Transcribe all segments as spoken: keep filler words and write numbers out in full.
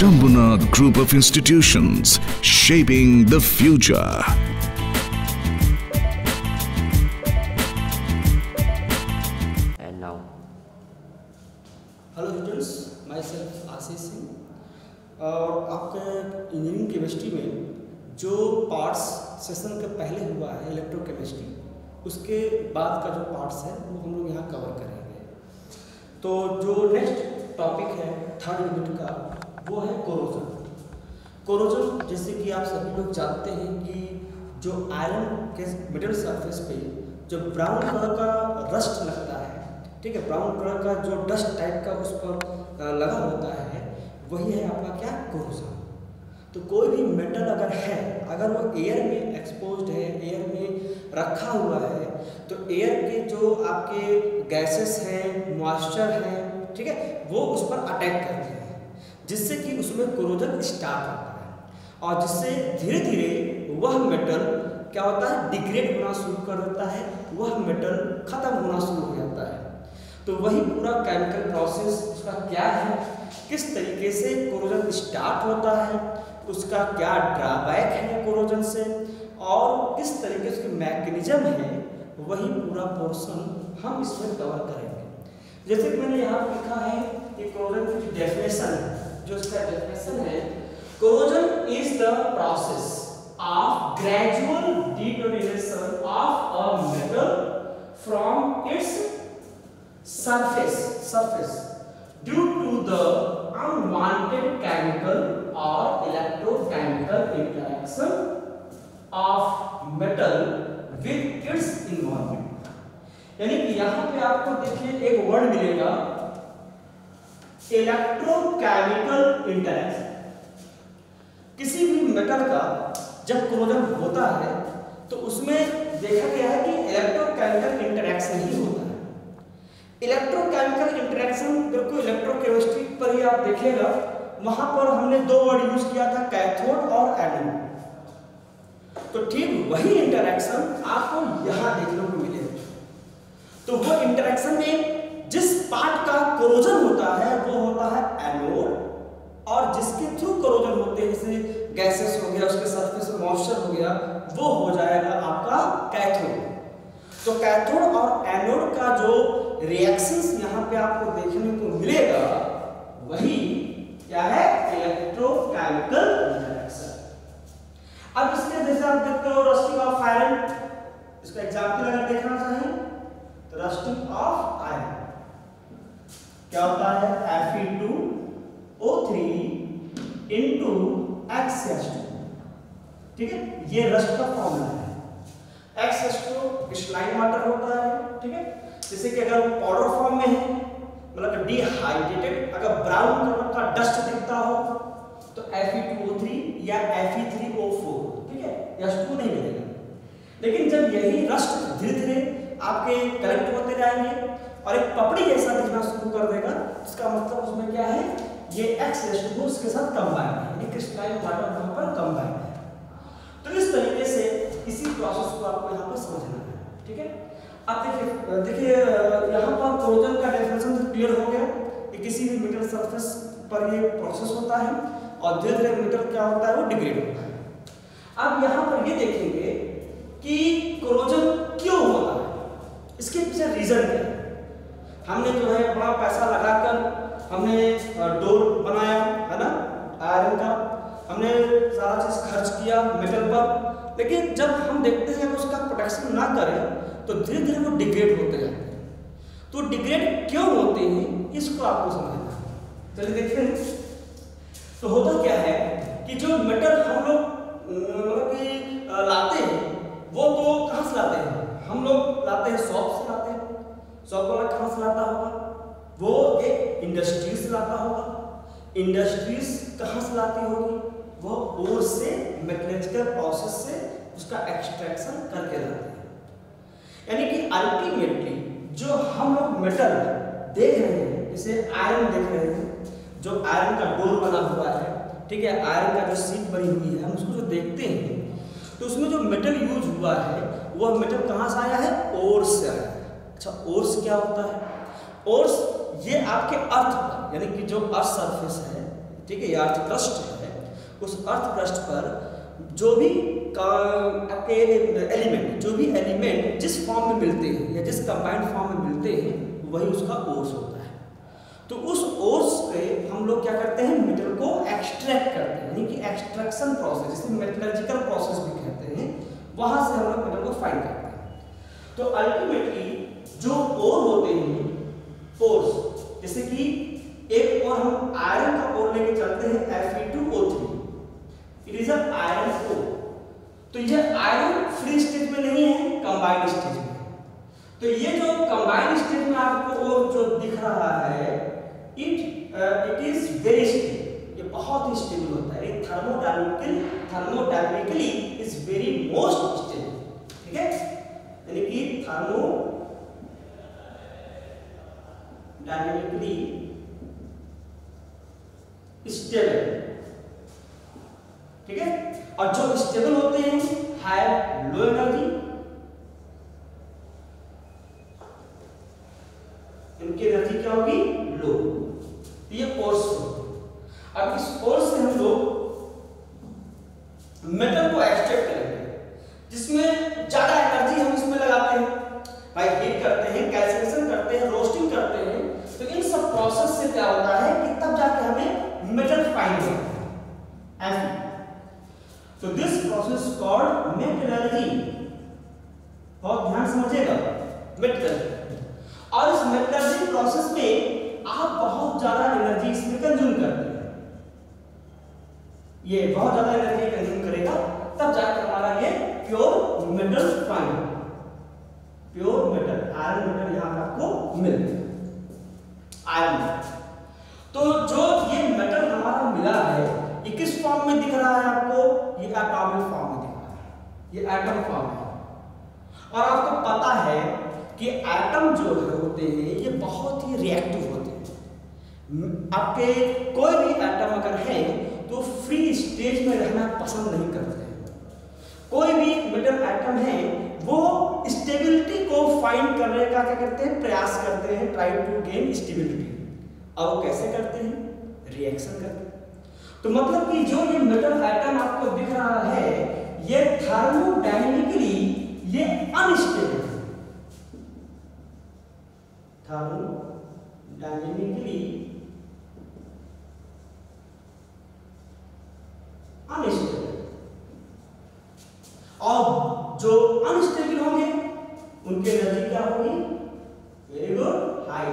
Shambhunath Group of Institutions, shaping the future. And now. Hello students, myself Ashish singh. और आपके engineering chemistry में जो parts session के पहले हुआ है इलेक्ट्रोकेमिस्ट्री, उसके बाद का जो पार्ट्स है वो हम लोग यहाँ कवर करेंगे। तो जो नेक्स्ट टॉपिक है थर्ड यूनिट का वो है कोरोजन। कोरोजन जैसे कि आप सभी लोग जानते हैं कि जो आयरन के मेटल सरफेस पे जो ब्राउन कलर का रस्ट लगता है, ठीक है, ब्राउन कलर का जो डस्ट टाइप का उस पर लगा होता है, वही है आपका क्या कोरोजन। तो कोई भी मेटल अगर है, अगर वो एयर में एक्सपोज्ड है, एयर में रखा हुआ है, तो एयर के जो आपके गैसेस हैं, मॉइस्चर हैं, ठीक है, वो उस पर अटैक करते हैं, जिससे कि उसमें कोरोजन स्टार्ट होता है और जिससे धीरे धीरे वह मेटल क्या होता है, डिग्रेड होना शुरू कर देता है, वह मेटल खत्म होना शुरू हो जाता है। तो वही पूरा केमिकल प्रोसेस उसका क्या है, किस तरीके से कोरोजन स्टार्ट होता है, उसका क्या ड्रॉबैक है कोरोजन से, और किस तरीके से मैकेनिज्म है, वही पूरा पोर्शन हम इसमें कवर करेंगे। जैसे कि मैंने यहाँ लिखा है कि कोरोजन की डेफिनेशन है, जो इसका डेफिनेशन है, corrosion is the process of gradual deterioration of a metal from its surface surface due to the unwanted chemical or electrochemical interaction of metal with its environment। यानी कि यहाँ पे आपको देखिए एक वर्ड मिलेगा इलेक्ट्रोकेमिकल इंटरेक्शन। किसी भी मेटल का जब कोरोजन होता है तो उसमें देखा गया है कि इलेक्ट्रोकेमिकल इंटरेक्शन ही होता है। इलेक्ट्रोकेमिकल इंटरेक्शन बिल्कुल इलेक्ट्रोकेमिस्ट्री पर ही आप देखिएगा, वहां पर हमने दो वर्ड यूज किया था, कैथोड और एनोड। तो ठीक वही इंटरेक्शन आपको यहां देखने को मिलेगा। तो वो इंटरेक्शन में जिस पार्ट का कोरोजन होता है वो होता है एनोड, और जिसके थ्रू कोरोजन होते हैं, जैसे गैसेस हो गया, उसके सरफेस में मॉइस्चर हो गया, वो हो जाएगा आपका कैथोड। तो कैथोड और एनोड का जो रिएक्शंस यहाँ पे आपको देखने को मिलेगा, वही क्या है, इलेक्ट्रोकेमिकल इंटरेक्शन। अब इसके जैसे आप देखते हो रस्टिंग ऑफ आयरन, इसका एग्जांपल अगर देखना चाहें तो रस्टिंग ऑफ आयरन क्या होता है, F E two O three into X H two, ठीक है, ये रस्ट का फॉर्मूला है। X H two crystalline water होता है, ठीक है, जैसे कि अगर पाउडर फॉर्म में है, मतलब डिहाइड्रेटेड, अगर ब्राउन कलर का डस्ट दिखता हो तो F E two O three या F E three O four, ठीक है, एच टू नहीं मिलेगा। लेकिन जब यही रस्ट धीरे धीरे आपके कलेक्ट होते जाएंगे और एक पपड़ी जैसा दिखना शुरू कर देगा, इसका मतलब उसमें क्या है, ये एक्स एच टू उसके साथ कंबाइन है, ये क्रिस्टलाइन वाटर वहां पर कंबाइन है। तो इस तरीके से इसी प्रोसेस को आपको यहाँ पर समझना है, ठीक है। अब देखिए देखिए यहाँ पर कोरोजन का डेफिनेशन क्लियर हो गया कि किसी भी मेटल सरफेस पर ये प्रोसेस होता है और धीरे धीरे मेटल क्या होता है, वो डिग्रेड होता है। अब यहाँ पर ये देखेंगे कि कोरोजन क्यों होता है, इसके पीछे रीजन क्या है। हमने जो है बड़ा पैसा लगाकर हमने डोर बनाया है ना, आयरन का, हमने सारा चीज खर्च किया मेटल पर, लेकिन जब हम देखते हैं कि उसका प्रोटेक्शन ना करें तो धीरे धीरे वो डिग्रेड होते जाते हैं। तो डिग्रेड क्यों होते हैं, इसको आपको समझना है। चलिए देखते हैं। तो होता क्या है कि जो मेटल हम लोग मतलब कि लाते हैं, वो तो कहाँ से लाते हैं, हम लोग लाते हैं शॉप से लाते हैं। शॉप वाला कहाँ से लाता होगा, वो एक इंडस्ट्री से लाता होगा। इंडस्ट्रीज कहाँ से लाती होगी, वो ओर से मैकेनिकल प्रोसेस से उसका एक्सट्रैक्शन करके लाते हैं। यानी कि अल्टीमेटली जो हम लोग मेटल देख रहे हैं, जैसे आयरन देख रहे हैं, जो आयरन का डोर बना हुआ है, ठीक है, आयरन का जो सीट बनी हुई है, हम उसको जो देखते हैं तो उसमें जो मेटल यूज हुआ है वह मेटल कहाँ से आया है, ओर से आया है। अच्छा, ओर्स क्या होता है, ओर्स ये आपके अर्थ पर, यानी कि जो अर्थ सरफेस है, ठीक है, ये अर्थ क्रस्ट है, उस अर्थ क्रस्ट पर जो भी आपके एलिमेंट जो भी एलिमेंट जिस फॉर्म में मिलते हैं या जिस कंबाइंड फॉर्म में मिलते हैं वही उसका ओर्स होता है। तो उस ओर्स पे हम लोग क्या करते हैं, मेटल को एक्सट्रैक्ट करते हैं, यानी कि एक्सट्रैक्शन प्रोसेस, जिसे मेटलर्जिकल प्रोसेस भी कहते हैं, वहां से हम लोग मेटल को फाइंड करते हैं। तो अल्टीमेटली जो ओर होते हैं, ओर्स, जैसे कि एक और हम आयरन का ओर लेके चलते हैं F E two O three, it is a iron ore. तो ये आयरन फ्री स्टेज में नहीं है, कंबाइंड स्टेज में। तो ये जो कंबाइंड स्टेज में आपको ओर जो दिख रहा है, it it is very stable, ये बहुत ही स्टेबल होता है, thermodynamically thermodynamically is very most stable, ठीक है, यानी कि थर्मो डायनामिकली स्टेबल, ठीक है। और जो स्टेबल होते हैं हैव लो एनर्जी, इनकी एनर्जी क्या होगी, लो। तो ये फोर्स होगी। अब इस फोर्स से हम लोग मेटल को एक्सट्रैक्ट करेंगे, जिसमें ज्यादा एनर्जी हम इसमें लगाते हैं, भाई हीट करते हैं, कैल्सिनेशन करते हैं, रोस्टिंग करते हैं। तो इन सब प्रोसेस से क्या होता है कि तब जाके हमें मेटल फाइंड होता है। तो दिस प्रोसेस कॉल्ड मेटलर्जी, बहुत ध्यान समझिएगा, मेटलर्जी। और इस मेटलर्जी प्रोसेस में आप बहुत ज्यादा एनर्जी इसमें कंज्यूम करते हैं, ये बहुत ज्यादा एनर्जी कंज्यूम करेगा, तब जाकर हमारा ये pure metal find, pure metal iron metal यहां पर आपको मिलेगा, आयरन। तो जो ये मेटल हमारा मिला है, ये किस फॉर्म में दिख रहा है आपको, ये एटॉमिक फॉर्म में दिख रहा है, ये एटम फॉर्म है। और आपको पता है कि एटम जो होते हैं ये बहुत ही रिएक्टिव होते हैं। आपके कोई भी एटम अगर है तो फ्री स्टेज में रहना पसंद नहीं करते हैं। कोई भी मेटल एटम है वो स्टेबिलिटी को फाइंड करने का क्या करते हैं, प्रयास करते हैं, ट्राई टू गेन स्टेबिलिटी। अब वो कैसे करते हैं, रिएक्शन करते हैं। तो मतलब कि जो ये मेटल एटम आपको दिख रहा है, ये थर्मोडायनामिकली ये अनस्टेबल है, थर्मोडायनामिकली अनस्टेबल। और जो अनस्टेबल होंगे उनकी एनर्जी क्या होगी, वेरी गुड, हाई।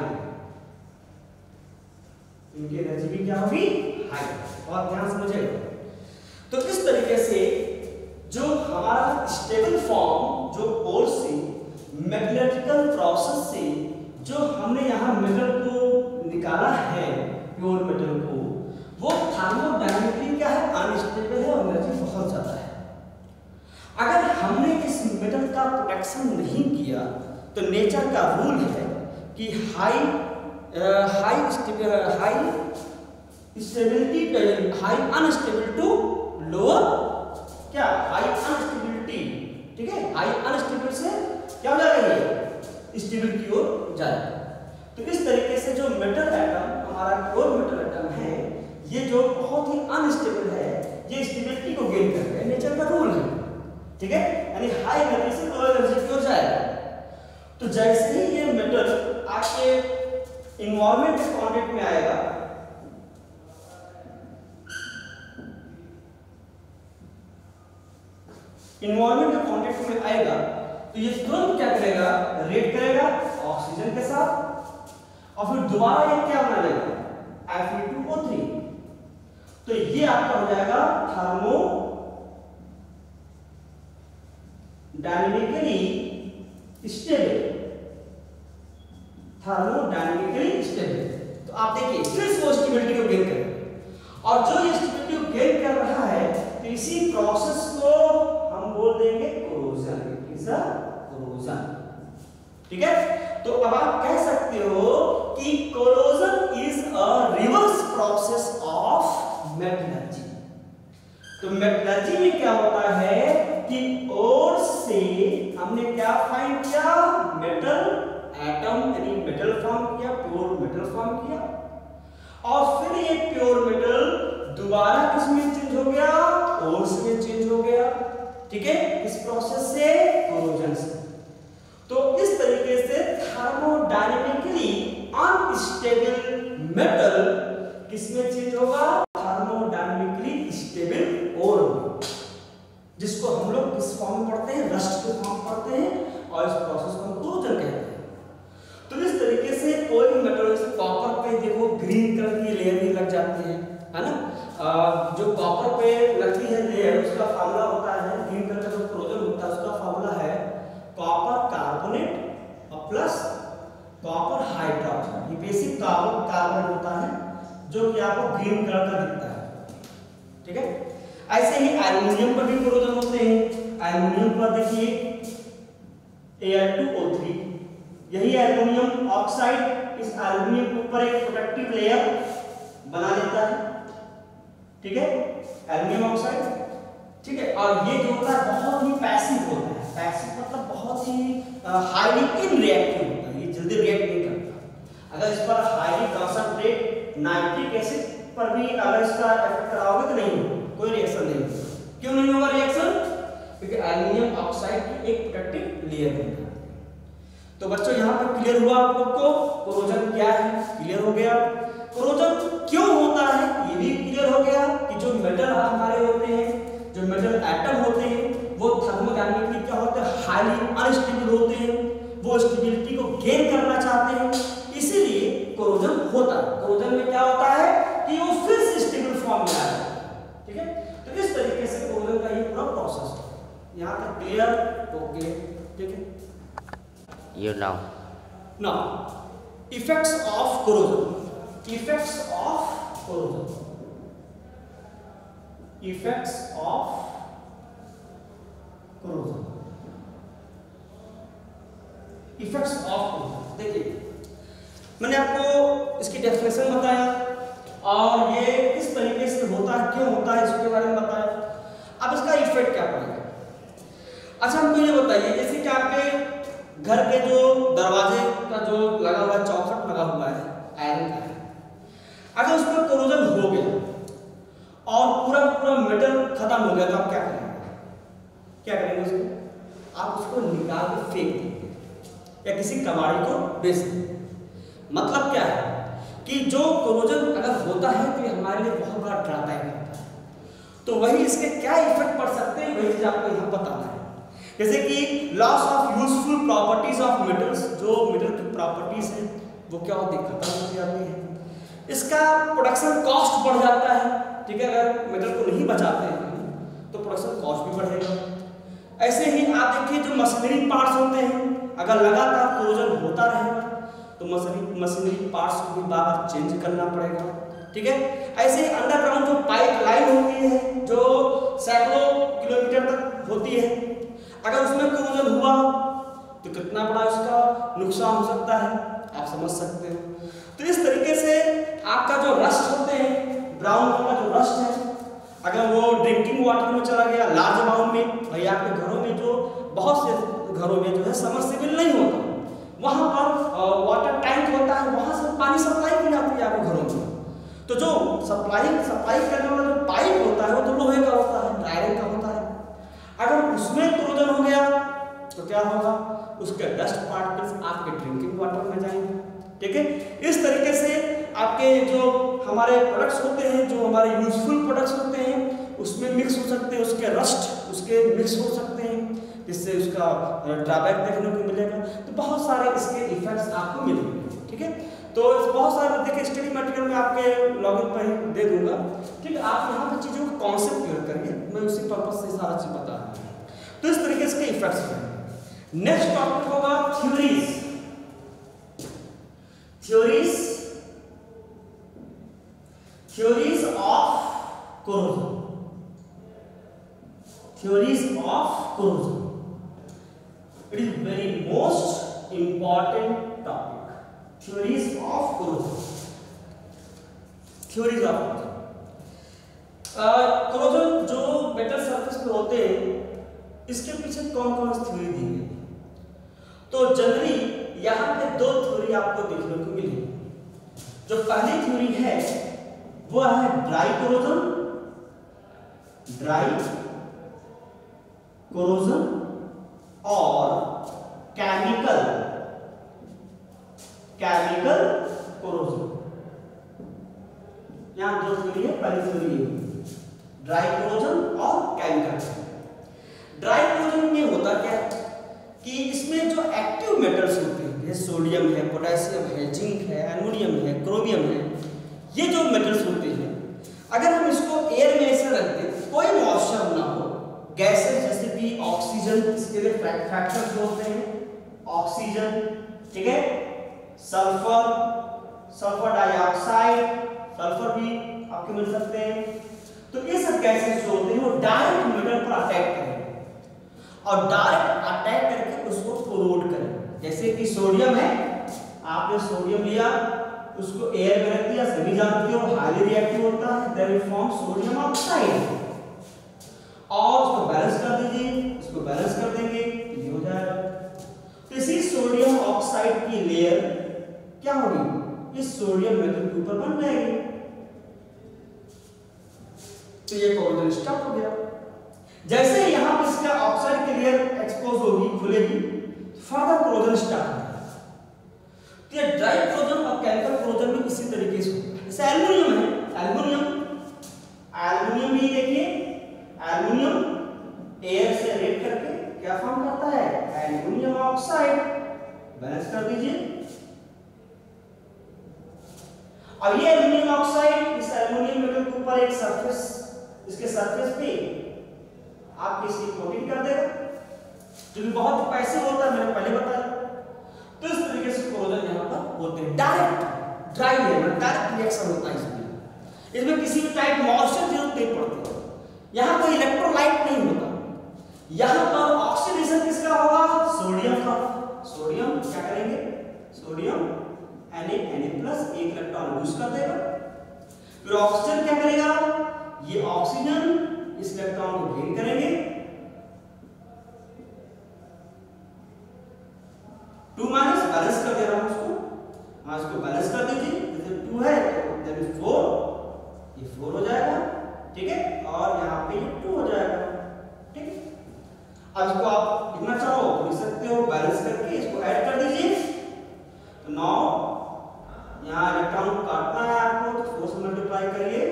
इनकी एनर्जी भी क्या होगी, हाई। बहुत ध्यान समझिएगा। तो इस तरीके से जो हमारा स्टेबल फॉर्म, जो ओर से मेटलर्जिकल प्रोसेस से जो हमने यहाँ मेटल को निकाला है, प्योर मेटल को, वो थर्मोडायनामिकली क्या है, अनस्टेबल है और एनर्जी बहुत ज्यादा है। अगर हमने इस मेटल का प्रोटेक्शन नहीं किया तो नेचर का रूल है कि high high stable high stability high unstable to lower, क्या हाई अनस्टेबिलिटी, ठीक है, हाई अनस्टेबल से क्या हो जाएगा, ये स्टेबल की ओर जाएगा। तो इस तरीके से जो मेटल एटम हमारा प्योर मेटल एटम है, ये जो बहुत ही अनस्टेबल है, ये स्टेबिलिटी को गेन करता है, नेचर का रूल है, ठीक है, यानी हाई एनर्जी से लो एनर्जी की ओर जाएगा। तो जैसे ही ये मेटल आपके इन्वायरमेंट के कांटेक्ट में आएगा, इन्वायरमेंट के कांटेक्ट में आएगा, तो ये तुरंत क्या करेगा, रिएक्ट करेगा ऑक्सीजन के साथ, और फिर दोबारा ये क्या बना लेगा, F E two O three. तो ये आपका हो जाएगा thermodynamically stable, thermodynamically stable. तो आप देखिए फिर से वो स्टेबिलिटी को गेन करेगा, और जो ये स्टेबिलिटी को गेन कर रहा है, तो इसी प्रोसेस को हम बोल देंगे कोरोजन, कोरोजन, ठीक है। तो अब आप कह सकते हो कि corrosion is a reverse process of metallurgy. तो मेटलर्जी में क्या होता है कि ओर से हमने क्या फाइंड किया, मेटल एटम, यानी मेटल फॉर्म किया, प्योर मेटल फॉर्म किया, और फिर ये प्योर मेटल से ये चेंज हो गया, ठीक है, इस प्रोसेस से, कोरोजन से। तो इस तरीके से थर्मोडायनेमिकली अनस्टेबल मेटल किसमें चेंज होगा? थर्मोडायनेमिकली स्टेबल ओर में, जिसको हम लोग किस फॉर्म में पढ़ते हैं? रस्ट के फॉर्म पढ़ते हैं, और इस प्रोसेस को हम कोरोजन कहते हैं। तो इस तरीके से कोई भी मेटल, कॉपर पे देखो ग्रीन कलर की लेयर भी लग जाती है, है ना? आ, जो कॉपर पे लगती है लेयर, उसका फार्मूला होता है, ग्रीन कलर का जो कोरोजन होता है उसका फार्मूला है कॉपर कार्बोनेट और प्लस कॉपर हाइड्रोजन। ये बेसिक कार्बन कार्बन होता है जो कि आपको ग्रीन कलर का दिखता है, ठीक है। ऐसे ही एल्युमिनियम पर भी कोरोजन होते हैं। एल्युमिनियम पर देखिए A L two O three, यही एल्युमिनियम ऑक्साइड इस एल्युमिनियम के ऊपर एक प्रोटेक्टिव लेयर बना लेता है, ठीक है, एल्युमिनियम ऑक्साइड, ठीक है। और ये जो होता है बहुत ही पैसिव होता है, पैसिव मतलब बहुत ही हाईली इनरिएक्टिव होता है, ये जल्दी रिएक्ट नहीं करता। अगर इस पर हाईली कंसंट्रेट नाइट्रिक एसिड पर भी अगर इसका इफेक्ट कराओगे तो नहीं होगा, कोई रिएक्शन नहीं होगा। क्यों नहीं होगा रिएक्शन? क्योंकि एल्युमिनियम ऑक्साइड की एक प्रोटेक्टिव लेयर होती है। तो बच्चों यहाँ पर क्लियर हुआ आप लोग को कोरोजन क्या है? क्लियर हो गया। कोरोजन क्यों होता है ये भी क्लियर हो गया कि जो मेटल हमारे होते हैं, जो मेटल एटम होते हैं, वो थर्मोडायनेमिकली क्या होते हैं? हाईली अनस्टेबल होते हैं, वो स्टेबिलिटी को गेन करना चाहते हैं, इसीलिए कोरोजन होता है। कोरोजन में क्या होता है कि वो फिर से स्टेबल फॉर्म में आ जाता है, ठीक है। तो इस तरीके से कोरोजन का ये पूरा प्रोसेस है। यहाँ तक क्लियर? ओके, ठीक है। You know. Now, effects of corrosion. Effects of corrosion. Effects of corrosion. Effects of corrosion. देखिए, मैंने आपको इसकी डेफिनेशन बताया और ये किस तरीके से होता है, क्यों होता है, इसके बारे में बताया। अब इसका इफेक्ट क्या पड़ेगा? अच्छा, हमको ये बताइए, जैसे कि आपके घर के जो दरवाजे का जो लगा हुआ है, चौखट लगा हुआ है आयरन का, अगर उसमें कोरोजन हो गया और पूरा पूरा मेटल खत्म हो गया तो आप क्या करेंगे? क्या करेंगे उसको? आप उसको निकाल के फेंक देंगे या किसी कबाड़ी को बेच देंगे। मतलब क्या है कि जो कोरोजन अगर होता है तो ये हमारे लिए बहुत बड़ा ड्रॉबैक होता है। तो वही इसके क्या इफेक्ट पड़ सकते हैं, वही चीज आपको यहाँ बताना है। जैसे कि loss of useful properties of metals, जो मेटल की प्रॉपर्टीज हैं वो क्या होती है? खत्म हो जाती है। इसका प्रोडक्शन कॉस्ट बढ़ जाता है, ठीक है। अगर मेटल को नहीं बचाते हैं तो प्रोडक्शन कॉस्ट भी बढ़ेगा। ऐसे ही आप देखिए जो मशीनरी पार्ट्स होते हैं, अगर लगातार कोरोजन होता रहेगा तो मशीनरी मशीनरी पार्ट्स को भी बार बार चेंज करना पड़ेगा, ठीक है। ऐसे ही अंडरग्राउंड जो पाइप लाइन होती है जो सैकड़ों किलोमीटर तक होती है, अगर उसमें कोरोजन हुआ तो कितना बड़ा उसका नुकसान हो सकता है, आप समझ सकते हो। तो इस तरीके से आपका जो रस्ट होते हैं, ब्राउन कलर का जो रस्ट है, अगर वो ड्रिंकिंग वाटर में चला गया लार्ज अमाउंट में, भाई आपके घरों में जो बहुत से घरों में जो है समरसेबल नहीं होता, वहां पर वाटर टैंक होता है, वहां से पानी सप्लाई की जाती है आपके घरों में। तो जो सप्लाई सप्लाई करने वाला जो पाइप होता है वो तो लोहे का होता है, आयरन का होता है। अगर उसमें कोरोजन हो गया तो क्या होगा? उसके डस्ट पार्टिकल्स आपके ड्रिंकिंग वाटर में जाएंगे, ठीक है। इस तरीके से आपके जो हमारे प्रोडक्ट्स होते हैं, जो हमारे यूजफुल प्रोडक्ट्स होते हैं, उसमें मिक्स हो सकते हैं, उसके रस्ट उसके मिक्स हो सकते हैं, जिससे उसका ड्रॉबैक देखने को मिलेगा। तो बहुत सारे इसके इफेक्ट्स आपको मिलेंगे, ठीक है। तो बहुत सारे देखिए स्टडी मटेरियल में आपके लॉगिन पर ही दे दूंगा, ठीक है। आप यहाँ पर चीज़ों का कॉन्सेप्ट क्लियर करिए, मैं उसी पर्पज से सारा चीज़ बता रहा हूँ। तो इस तरीके से इफेक्ट्स हैं। नेक्स्ट टॉपिक होगा theories. Theories theories of corrosion. Theories of corrosion, it is very most important topic. Theories of corrosion. Theories of corrosion corrosion जो मेटल सरफेस पे होते हैं, इसके पीछे कौन कौन सी थ्योरी दी गई? तो जनरली यहाँ पे दो थ्योरी आपको देखने को मिलेगी। जो पहली थ्योरी है वो है ड्राई कोरोजन, ड्राई कोरोजन और केमिकल केमिकल कोरोजन। यहां दो थ्योरी है, पहली थ्योरी है ड्राई कोरोजन और केमिकल। ड्राई कोरोजन में होता क्या है कि इसमें जो एक्टिव मेटल्स होते हैं जैसे सोडियम है, पोटेशियम है, जिंक है, एल्युमिनियम है, क्रोमियम है, ये जो मेटल्स होते हैं अगर हम इसको एयर में ऐसे रख दें, कोई मॉइस्चर ना हो, गैसेस जैसे कि ऑक्सीजन, इसके लिए फैक्टर्स होते हैं ऑक्सीजन, ठीक है, सल्फर, सल्फर डाइऑक्साइड, सल्फर भी आपको मिल सकते हैं। तो ये सब गैसेस जो होते हैं वो डायरेक्ट मेटल पर अटैक करेंगे और डायरेक्ट अटैक करके उसको कोरोड करेंगे। जैसे कि सोडियम है, आपने सोडियम लिया, उसको एयर में रख दिया, सभी जानते हो हाईली रिएक्टिव होता है, there will form sodium oxide, और उसको बैलेंस कर दीजिए, इसको बैलेंस कर देंगे, ये हो जाएगा। तो इसी सोडियम ऑक्साइड की लेयर क्या होगी, इस सोडियम मेटल के ऊपर बन जाएगी। तो ये कोरोजन स्टार्ट हो गया। जैसे यहां पर इसका ऑक्साइड की लेयर एक्सपोज होगी, खुलेगी, फर्दर कोरोजन स्टार्ट होगा। तो ये ड्राई कोरोजन और केमिकल कोरोजन में इसी तरीके से होगा। जैसे एल्युमिनियम है, एल्युमिनियम एल्युमिनियम भी देखिए, एल्युमिनियम एयर से रिएक्ट करके क्या फॉर्म करता है, एल्युमिनियम ऑक्साइड, बैलेंस कर दीजिए। अब ये एल्युमिनियम ऑक्साइड इस एल्युमिनियम मेटल के ऊपर एक सरफेस, इसके सरफेस पे आप इसकी कोटिंग कर देगा, जो कि बहुत पैसे होता है, मैंने पहले बताया। तो इस तरीके से कोरोजन यहां पर होते हैं, डायरेक्ट ड्राई लेयर में डायरेक्ट रिएक्शन होता है इसमें। इसमें किसी भी टाइप मॉइस्चर जरूरत नहीं पड़ती, यहां कोई इलेक्ट्रोलाइट नहीं होता। यहां पर ऑक्सीडेशन किसका होगा, सोडियम का। सोडियम क्या करेंगे, सोडियम Na Na+ एक इलेक्ट्रॉन लूज कर देगा, फिर ऑक्सीजन क्या करेगा, ये ऑक्सीजन इस इलेक्ट्रॉन को गेन करेंगे, टू माइनस बैलेंस कर दे रहा हूं उसको, हाँ इसको बैलेंस कर दीजिए, जैसे टू है तो देन फोर, ये फोर हो जाएगा, ठीक है, और यहाँ पे ये टू हो जाएगा, ठीक है। अब इसको आप लिखना चाहो तो लिख सकते हो, बैलेंस करके इसको ऐड कर दीजिए। तो नौ यहाँ इलेक्ट्रॉन को काटना है आपको, तो फोर से मल्टीप्लाई करिए,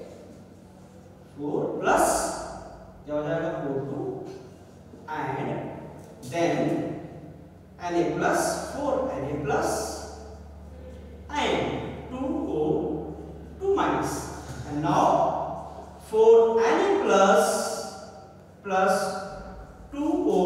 फोर प्लस क्या हो जाएगा, four two and then Na plus four Na plus and two O two minus, and now four Na plus plus two O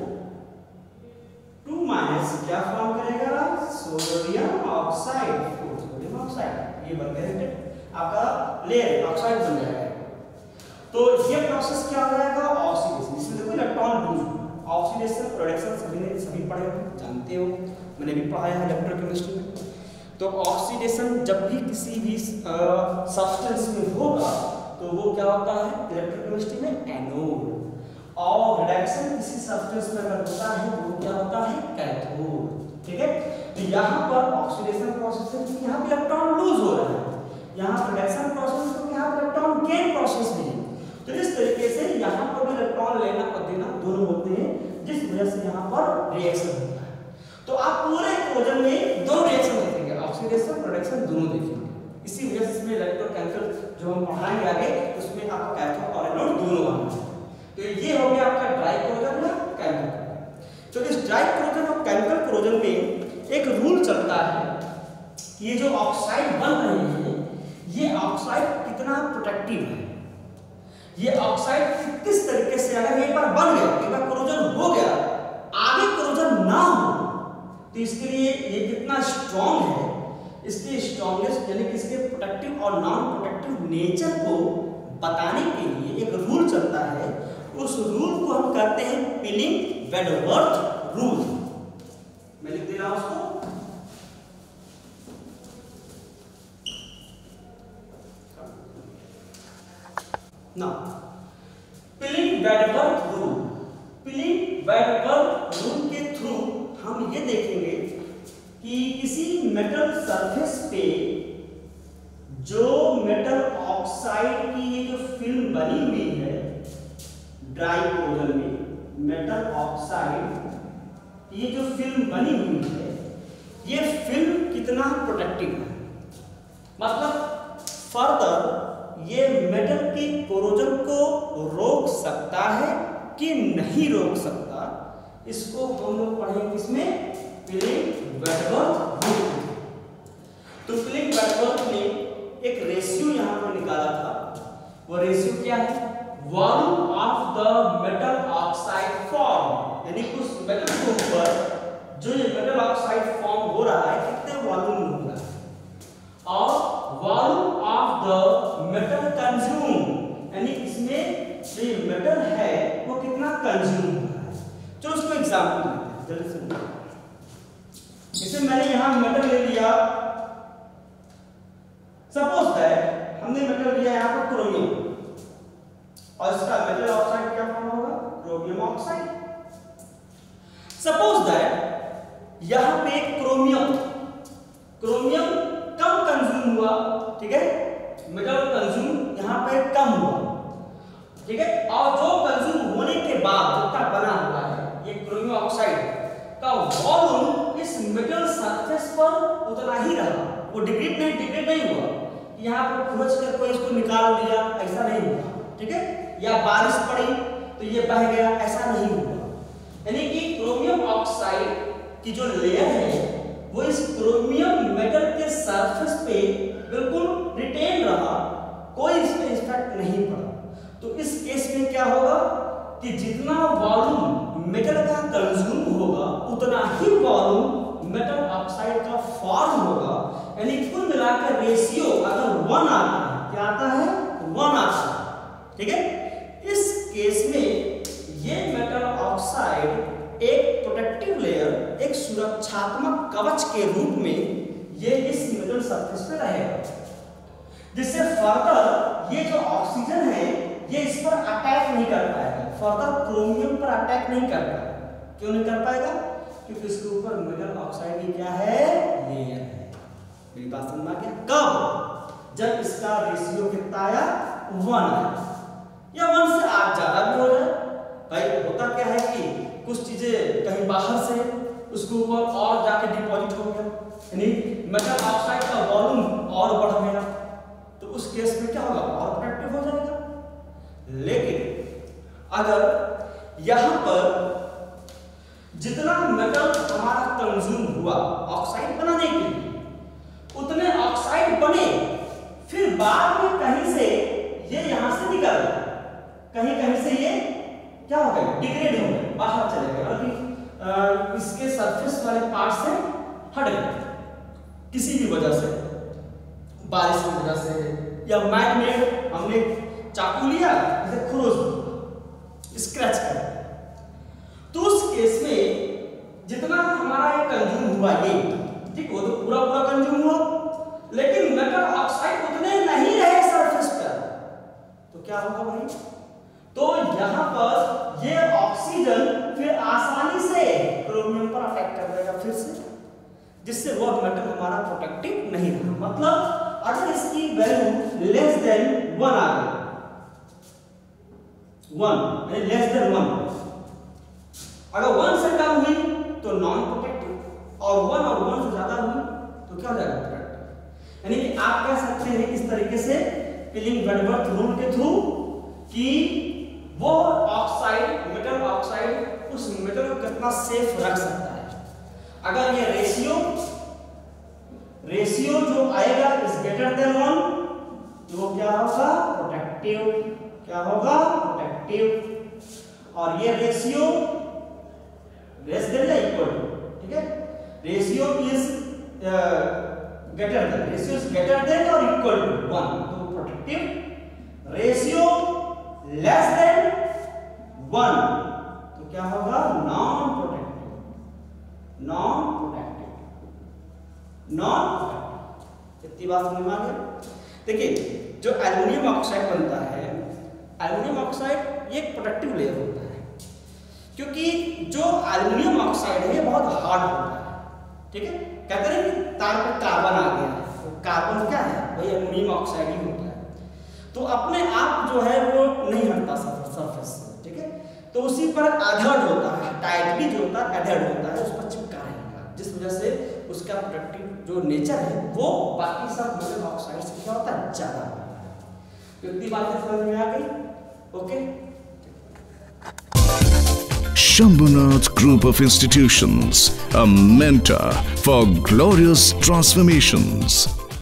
two minus क्या फॉर्म करेगा, सोडियम ऑक्साइड, सोडियम ऑक्साइड, ये बन गया आपका layer, oxide बन जाएगा। तो ये प्रोसेस क्या हो जाएगा, ऑक्सीडेशन, इसमें देखो इलेक्ट्रॉन लूज, ऑक्सीडेशन प्रोडक्शन सभी ने सभी पढ़े हो, जानते हो, मैंने भी पढ़ाया है इलेक्ट्रोकेमिस्ट्री में। तो ऑक्सीडेशन जब भी किसी भी सब्सटेंस में होगा तो वो क्या होता है इलेक्ट्रोकेमिस्ट्री में, एनोड, और रिडक्शन किसी सब्सटेंस में अगर होता है वो क्या होता है, कैथोड, ठीक है। तो यहाँ पर ऑक्सीडेशन प्रोसेस है, यहाँ पे इलेक्ट्रॉन लूज हो रहा है, यहाँ रिडक्शन प्रोसेस तो यहाँ पे इलेक्ट्रॉन गेन प्रोसेस भी है। तो इस तरीके से यहाँ पर भी इलेक्ट्रॉन लेना और देना दोनों होते हैं, जिस वजह से यहाँ पर रिएक्शन होता है। तो आप पूरे कोरोजन में दो रिएक्शन देखेंगे, ऑक्सीडेशन प्रोडक्शन दोनों देखेंगे। इसी वजह से इसमें इलेक्ट्रोकेमिकल जो हम पढ़ाएंगे आगे उसमें आपका कैथोड और एनोड दोनों आएंगे। तो ये हो गया आपका ड्राई कोरोजन या केमिकल। तो इस ड्राई कोरोजन और केमिकल कोरोजन में एक रूल चलता है कि ये जो ऑक्साइड बन रहे हैं, ये ऑक्साइड कितना प्रोटेक्टिव है, ये ऑक्साइड किस तरीके से, अगर एक बार बन गया, एक बार कोरोजन हो गया, आगे कोरोजन ना हो तो इसके लिए ये कितना स्ट्रॉन्ग है, इसके स्ट्रॉन्गेस्ट यानी कि इसके प्रोटेक्टिव और नॉन प्रोटेक्टिव नेचर को बताने के लिए एक रूल चलता है। उस रूल को हम कहते हैं पिलिंग-वेडवर्थ रूल। मैं लिख दे रहा हूं उसको, ना पिलिंग-वेडवर्थ रूल। पिलिंग-वेडवर्थ रूल के थ्रू हम ये देखेंगे कि किसी मेटल सरफेस पे जो मेटल ऑक्साइड की ये जो फिल्म बनी हुई है ड्राई कोरोजन में, मेटल ऑक्साइड, ये जो फिल्म बनी हुई है ये फिल्म कितना प्रोटेक्टिव है, मतलब फर्दर ये मेटल की कोरोजन को रोक सकता है कि नहीं रोक सकता, इसको हम लोग पढ़ेंगे किसमें, पिलिंग वेटवर्थ रूल। तो पिलिंग वेटवर्थ ने एक रेशियो यहां पर निकाला था, वो रेशियो क्या है, volume of the metal oxide form, यानी उस मेटल के ऊपर जो ये मेटल ऑक्साइड फॉर्म हो रहा है कितने वॉल्यूम में हो रहा है, और volume of the metal consume, यानी इसमें जो ये मेटल है वो कितना कंज्यूम हो रहा है। चलो उसको एग्जांपल लेते हैं जल्दी से। जैसे मैंने यहां मेटल ले लिया, सपोज दैट हमने मेटल लिया यहां पर क्रोमियम, और इसका मेटल ऑक्साइड क्या फॉर्म होगा, क्रोमियम ऑक्साइड। सपोज दैट यहां पे क्रोमियम क्रोमियम कम कंज्यूम हुआ, ठीक है, मेटल कंज्यूम यहां पे कम हुआ, ठीक है, और जो कंज्यूम होने के बाद जितना बना हुआ है ये क्रोमियम ऑक्साइड का वॉल्यूम इस मेटल सरफेस पर उतना ही रहा, वो डिग्रेड नहीं डिग्रेड नहीं हुआ, यहां पर खोज कर कोई इसको निकाल दिया, ऐसा नहीं हुआ, ठीक है, या बारिश पड़ी तो ये बह गया, ऐसा नहीं हुआ। यानी कि क्रोमियम ऑक्साइड की जो लेयर है वो इस क्रोमियम मेटल के सरफेस पे बिल्कुल रिटेन रहा, कोई इस पे इफेक्ट नहीं पड़ा। तो इस केस में क्या होगा कि जितना वॉल्यूम मेटल का कंज्यूम होगा उतना ही वॉल्यूम मेटल ऑक्साइड का फॉर्म होगा, यानी कुल मिलाकर रेशियो अगर वन आता है, क्या आता है, वन आता है, ठीक है। इस केस में ये मेटल ऑक्साइड एक प्रोटेक्टिव लेयर, एक सुरक्षात्मक कवच के रूप में ये इस मेटल सरफेस पे रहेगा, जिससे फर्दर ये जो ऑक्सीजन है ये इस पर अटैक नहीं कर पाएगा, फर्दर क्रोमियम पर अटैक नहीं कर पाएगा। क्यों नहीं कर पाएगा, क्योंकि इसके ऊपर मेटल ऑक्साइड की क्या है, लेयर है। मेरी बात समझ में आ गया, कब, जब इसका रेशियो कितना आया, वन आया, या वन से आप ज्यादा भी हो जाए। भाई होता क्या है कि कुछ चीजें कहीं बाहर से उसके ऊपर और जाके डिपॉजिट हो गया, यानी मेटल ऑक्साइड का वॉल्यूम और बढ़ गया, तो उस केस में क्या होगा, और प्रोटेक्टिव हो जाएगा। लेकिन अगर यहां पर जितना मेटल हमारा कंज्यूम हुआ ऑक्साइड बनाने के लिए, उतने ऑक्साइड बने, फिर बाद में कहीं से ये यहां से निकल गया, कहीं कहीं से ये क्या हो गया, डिग्रेड हो गया, बाहर चले गए, और इसके सरफेस वाले पार्ट से हट गए किसी भी वजह से, बारिश की वजह से, या मैग्नेट हमने चाकू लिया जैसे क्रोज स्क्रैच कर, तो उस केस में जितना हमारा ये कंज्यूम हुआ ये, ठीक, वो तो पूरा पूरा कंज्यूम हुआ, लेकिन मेटल ऑक्साइड उतने नहीं रहे सरफेस पर, तो क्या होगा भाई, तो यहां पर ये ऑक्सीजन फिर आसानी से क्रोमियम पर अटैक कर देगा फिर से, जिससे वो मेटल हमारा प्रोटेक्टिव नहीं रहा। मतलब अगर इसकी वैल्यू लेस देन वन आ गई, वन यानी लेस देन वन, अगर वन से कम हुई तो नॉन प्रोटेक्टिव, और वन और वन से ज्यादा हुई तो क्या हो जाएगा, प्रोटेक्टिव। यानी कि आप कह सकते हैं इस तरीके से पिलिंग वेटवर्थ रूल के थ्रू कि वो ऑक्साइड, मेटल ऑक्साइड उस मेटल को कितना सेफ रख सकता है। अगर ये रेशियो रेशियो जो आएगा इज ग्रेटर देन वन, तो वो क्या होगा, प्रोटेक्टिव, क्या होगा, प्रोटेक्टिव। और ये रेशियो लेस देन या इक्वल टू, ठीक है, ratio is greater than, ratio is greater than और इक्वल टू वन, तो protective. Ratio less than one तो क्या होगा, non protective, non protective, non protective. इतनी बात समझ में आ गई। देखिए जो एल्युमिनियम ऑक्साइड बनता है, एल्युमिनियम ऑक्साइड ये एक प्रोटेक्टिव लेयर होता है, क्योंकि जो एल्युमिनियम ऑक्साइड है ये बहुत हार्ड होता है, ठीक है, कहते हैं कि तार पे कार्बन आ गया है, तो कार्बन क्या है, वही एल्युमिनियम ऑक्साइड ही होता है, तो अपने आप जो है वो नहीं हटता सरफेस से, ठीक है। तो उसी पर आधर्ड होता है, टाइटली जो होता है एडहर्ड होता है, उस पर चिपका रहेगा, जिस वजह से उसका प्रोडक्टिव जो नेचर है वो बाकी सब मेटल ऑक्साइड से क्या होता है, ज्यादा होता है। तो इतनी बातें समझ में आ गई? Okay. Shambhunath Group of Institutions, a mentor for glorious transformations.